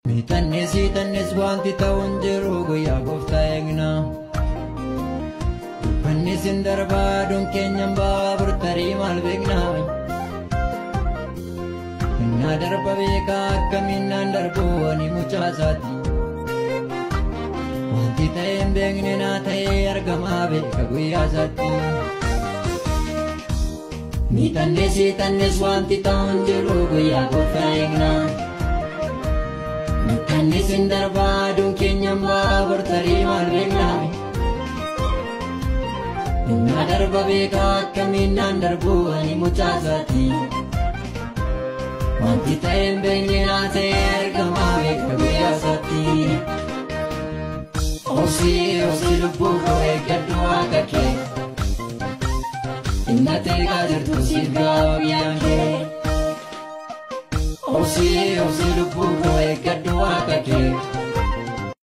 Tannis wanti ta'uun jiru guyyaa gooftaa eegna. Fannis hin darbaaduun keenyan baabur tarii maal beekna. Innaa darba beekaa akkamiin naan darbu ani mucaasaati. Wanti ta'e hin beekne naa ta'ee argamaa beeka guyyaa isaatti. Tannis wanti ta'uun jiru guyyaa gooftaa eegna. Tannis hin darbaaduun keenyan baabur tarii maal beekna. Innaa darba beekaa akkamiin naan darbu ani mucaasaati. Wanti ta'e hin beekne naa ta'ee argamaa beeka guyyaa isaatti. Obsi lubbuu koo eeggadhu waaqa kee. Inna teekaa jirtu siif ga'a guyyaan kee. Obsi